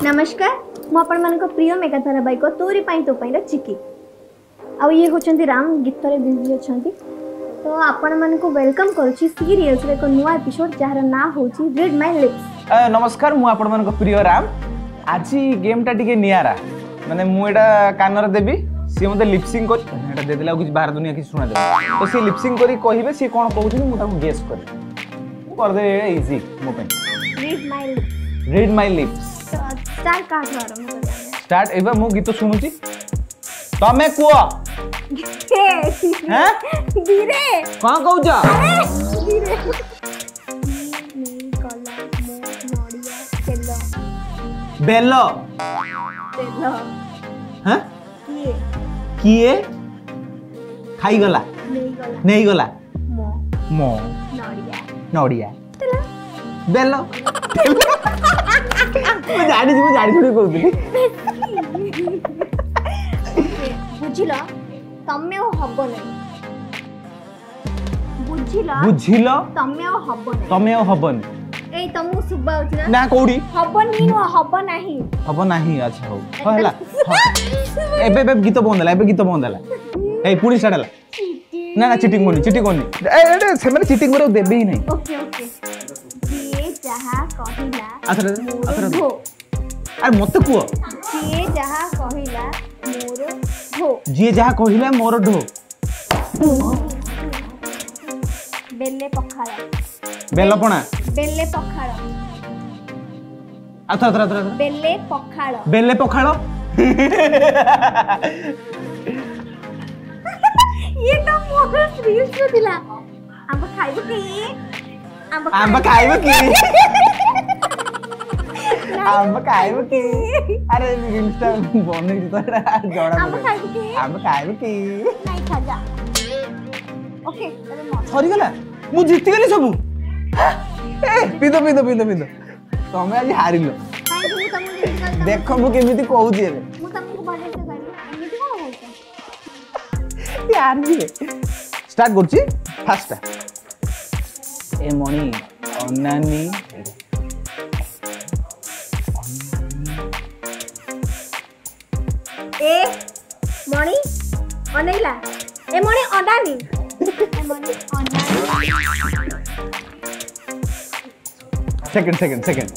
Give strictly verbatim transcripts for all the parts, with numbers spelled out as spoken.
नमस्कार मु आपण मान प्रिय मेगा धारावाहिक तोरी पाई तो पाई चिकी आ ये होचंती राम गीत रे बिजी अछंती तो आपण मान को वेलकम करूची सीरियल्स रे एक नुवा एपिसोड जहार ना होची रीड माय लिप्स। नमस्कार मु आपण मान प्रिय राम आज गेम टा टिके नियारा माने मु एटा कानर देबी सी मते लिपसिंग कर एटा दे देला कुछ बाहर दुनिया की सुना दे तो सी लिपसिंग करी कहिबे सी कोन कहउछ मु ताको गेस कर कर दे इजी मो पे read my lips read my lips start का आरंभ कर स्टार्ट एबा मु गीत सुनुची तमे कुआ हैं धीरे कोन कहउछ धीरे नी कला मो नडिया तेलो बेलो तेलो हैं किए किए खाई गला नहीं गला नहीं गला मो मो नडिया नडिया तेलो बेलो मैं जानी जी मैं जानी थोड़ी कहउतली बुझिला तमे ओ हबो नै बुझिला बुझिलो तमे ओ हबो नै तमे हबन ए तमु सुबा होची ना ना कोडी हबो नी नो हबो नाही हबो नाही अच्छा हो होला एबे एबे गीत बंदला एबे गीत बंदला ए पुनी स्टार्ट हला ना ना चीटिंग कोनी चीटिंग कोनी ए ए से माने चीटिंग करो देबे ही नहीं ओके ओके जे जहा कहिला अथरा अथरा अरे मते कुओ जे जहा कहिला मोर ढो जे जहा कहिला मोर ढो बेले पखाळा बेलपणा बेले पखाळ अथरा अथरा अथरा बेले पखाळ बेले पखाळ ये तो मोर रील्स में दिला आंबा खाइबो की आंबा खाइबो की आंबा खाइबो की अरे रील्स टा बने तो जड़ा आंबा खाइबो की आंबा खाइबो की नहीं खा जा ओके तबे मत सरी गला मु जीत गेली सब ए पिदो पिदो पिदो पिदो तमे आज हारिलो काई मु तमु देखो मु केमिति कहूची एबे मु तमु बाडे से गाड़ी एमिति कोन होता यार जी स्टार्ट करछि फास्ट ए मणि अनानी ए मणि अनैला ए मणि अडानी ए मणि अडानी second second second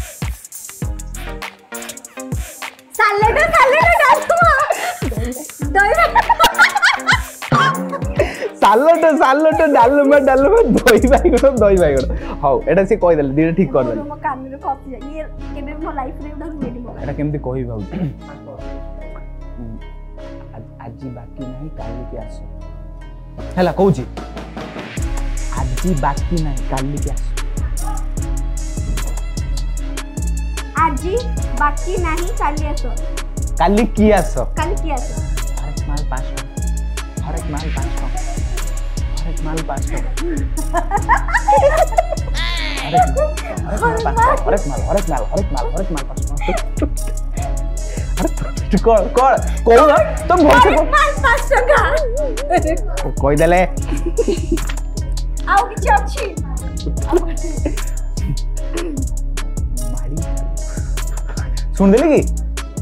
salad salad डालुमा दही सालट सालट डालमा डालमा दही बाइगण दही बाइगण हाउ एटा से कहि देले दिने ठीक कर देले मो कान रे कॉपी ये केबे मो लाइफ रे उडा रेडी हो एटा केमति कहि भाउ आजी बाकी नहीं काली के आसो हला कहूची आजी बाकी नहीं काली के आसो आजी बाकी नहीं काली आसो काली की आसो काली की आसो हरेक माल पाँच हरेक माल पाँच हरेक माल पाँच हरेक माल हरेक माल हरेक माल हरेक माल हरेक माल पाँच अरे कौन कौन कौन ना तुम बहुत पाँच पाँच टका कोई दले आओ किछ अछि मारी सुन देली की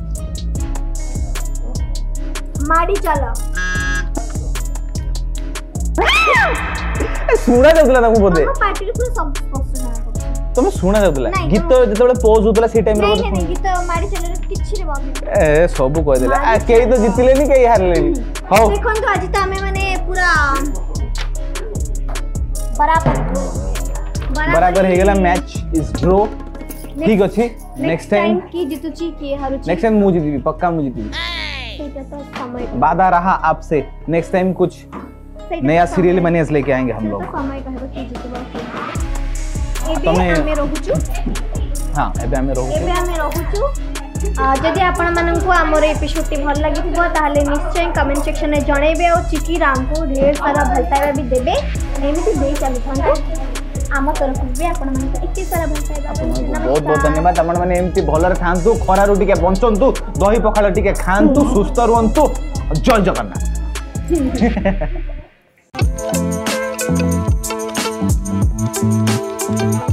माड़ी चलो ए सुना जाउतला ताकू बोदे हम पार्टी रे पूरा सब स्पष्ट ना तुम सुना जाउतला गीत जेतेबेले पोज होतला से टाइम रे नहीं नहीं गीत माड़ी चलो रे किछ रे बाबू ए सब कह देला आ केई तो जितले नी केई हारले नी हो देखन तो आज त हमें माने पूरा बराबर बराबर हे गेला मैच इज ड्रॉ ठीक अछि नेक्स्ट टाइम की जीतुची की हारुची नेक्स्ट टाइम मु जीतबी पक्का मु जीतबी सेटा तो समय वादा रहा आपसे नेक्स्ट टाइम कुछ नया सीरियल मैनेज लेके आएंगे हम लोग समय कहबो की जीतबो एबे तमे हमें रहूचु हां एबे हमें रहू एबे हमें रहूचु जदि आपण मानन को हमर एपिसोड टी भल लागि थिबो ताले निश्चय कमेंट सेक्शन में जणेबे और चिकी राम को ढेर सारा भल पाइबा भी देबे एमिति दे चलु थांतु आम तरफ भी आपण मन को एते सारा भल पाइबा बहुत बहुत धन्यवाद आपण माने एमिति भलर खांतु खरा रो टिके बंचंतु दही पखाळ टिके खांतु सुस्त रहंतु जय जगन्नाथ